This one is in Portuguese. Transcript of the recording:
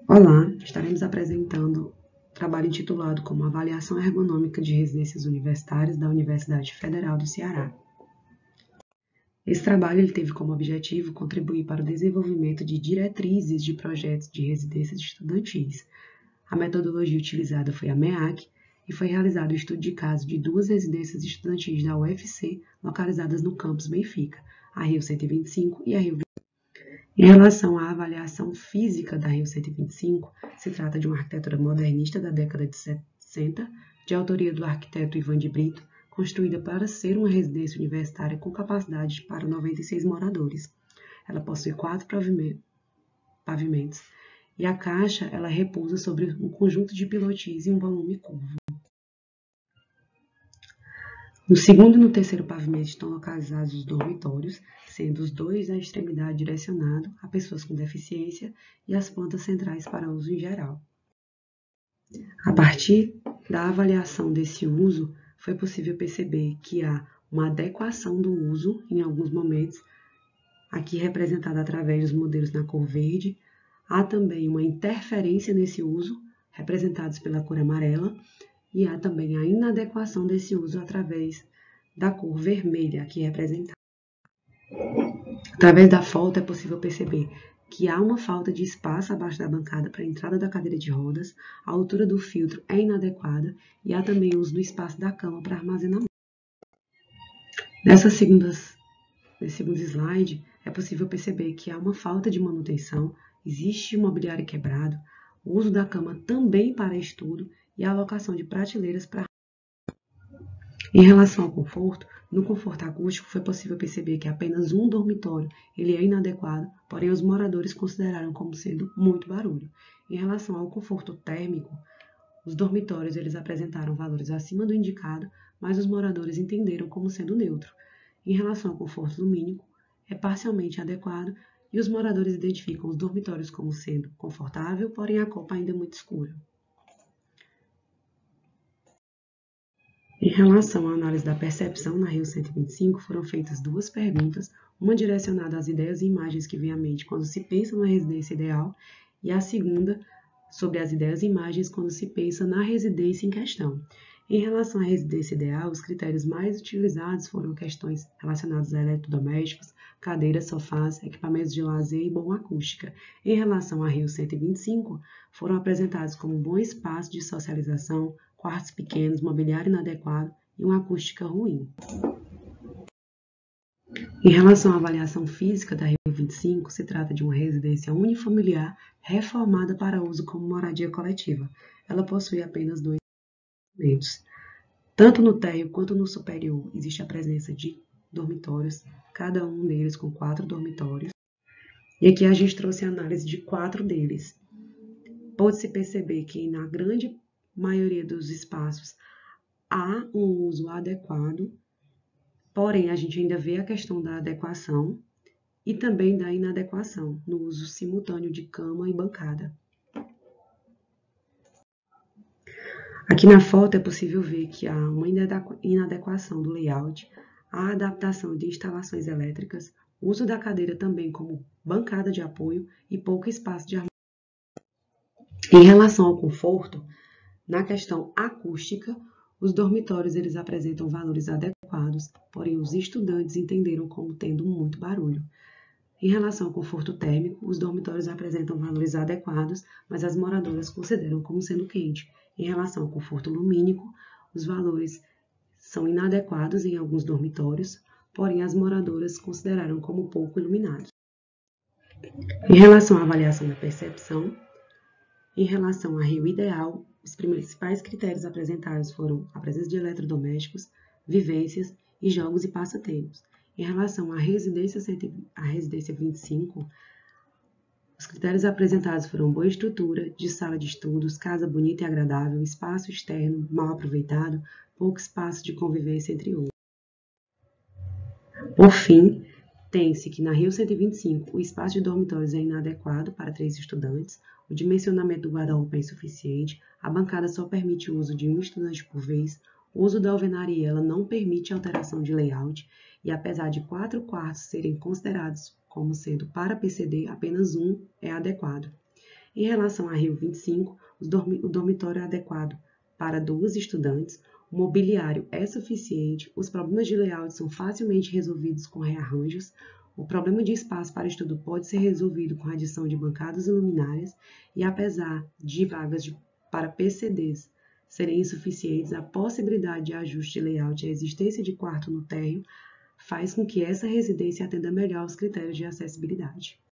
Olá, estaremos apresentando o trabalho intitulado como Avaliação Ergonômica de Residências Universitárias da Universidade Federal do Ceará. Esse trabalho teve como objetivo contribuir para o desenvolvimento de diretrizes de projetos de residências estudantis. A metodologia utilizada foi a MEAC e foi realizado o estudo de caso de duas residências estudantis da UFC localizadas no campus Benfica, a Rio 125 e a Rio 25. Em relação à avaliação física da Rio 125, se trata de uma arquitetura modernista da década de 60, de autoria do arquiteto Ivan de Brito, construída para ser uma residência universitária com capacidade para 96 moradores. Ela possui 4 pavimentos e a caixa ela repousa sobre um conjunto de pilotis e um volume curvo. No segundo e no terceiro pavimento estão localizados os dormitórios, sendo os dois à extremidade direcionado a pessoas com deficiência e as plantas centrais para uso em geral. A partir da avaliação desse uso, foi possível perceber que há uma adequação do uso em alguns momentos, aqui representada através dos modelos na cor verde. Há também uma interferência nesse uso, representados pela cor amarela, e há também a inadequação desse uso através da cor vermelha, aqui representada. Através da foto é possível perceber que há uma falta de espaço abaixo da bancada para a entrada da cadeira de rodas, a altura do filtro é inadequada e há também o uso do espaço da cama para armazenamento. Nesse segundo slide, é possível perceber que há uma falta de manutenção, existe mobiliário quebrado, o uso da cama também para estudo e a alocação de prateleiras para. Em relação ao conforto, no conforto acústico foi possível perceber que apenas um dormitório ele é inadequado, porém os moradores consideraram como sendo muito barulho. Em relação ao conforto térmico, os dormitórios eles apresentaram valores acima do indicado, mas os moradores entenderam como sendo neutro. Em relação ao conforto lumínico, é parcialmente adequado e os moradores identificam os dormitórios como sendo confortável, porém a copa ainda é muito escura. Em relação à análise da percepção na Rio 125, foram feitas duas perguntas, uma direcionada às ideias e imagens que vêm à mente quando se pensa na residência ideal, e a segunda sobre as ideias e imagens quando se pensa na residência em questão. Em relação à residência ideal, os critérios mais utilizados foram questões relacionadas a eletrodomésticos, cadeiras, sofás, equipamentos de lazer e boa acústica. Em relação à Rio 125, foram apresentados como um bom espaço de socialização, quartos pequenos, mobiliário inadequado e uma acústica ruim. Em relação à avaliação física da Rio 25, se trata de uma residência unifamiliar reformada para uso como moradia coletiva. Ela possui apenas 2 apartamentos. Tanto no térreo quanto no superior existe a presença de dormitórios, cada um deles com 4 dormitórios. E aqui a gente trouxe a análise de 4 deles. Pode-se perceber que na grande maioria dos espaços há um uso adequado, porém a gente ainda vê a questão da adequação e também da inadequação no uso simultâneo de cama e bancada. Aqui na foto é possível ver que há uma inadequação do layout, a adaptação de instalações elétricas, uso da cadeira também como bancada de apoio e pouco espaço de armazenamento. Em relação ao conforto, na questão acústica, os dormitórios eles apresentam valores adequados, porém os estudantes entenderam como tendo muito barulho. Em relação ao conforto térmico, os dormitórios apresentam valores adequados, mas as moradoras consideram como sendo quente. Em relação ao conforto lumínico, os valores são inadequados em alguns dormitórios, porém as moradoras consideraram como pouco iluminados. Em relação à avaliação da percepção, em relação à Rio ideal, os principais critérios apresentados foram a presença de eletrodomésticos, vivências e jogos e passatempos. Em relação à residência 25, os critérios apresentados foram boa estrutura, de sala de estudos, casa bonita e agradável, espaço externo mal aproveitado, pouco espaço de convivência, entre outros. Por fim, tem-se que na Rio 125 o espaço de dormitórios é inadequado para 3 estudantes, o dimensionamento do guarda-roupa é insuficiente, a bancada só permite o uso de um estudante por vez, o uso da alvenaria ela não permite alteração de layout e apesar de 4 quartos serem considerados como sendo para PCD, apenas um é adequado. Em relação à Rio 25, o dormitório é adequado para 2 estudantes, o mobiliário é suficiente, os problemas de layout são facilmente resolvidos com rearranjos, o problema de espaço para estudo pode ser resolvido com a adição de bancadas e luminárias, e apesar de vagas para PCDs serem insuficientes, a possibilidade de ajuste de layout e a existência de quarto no térreo faz com que essa residência atenda melhor aos critérios de acessibilidade.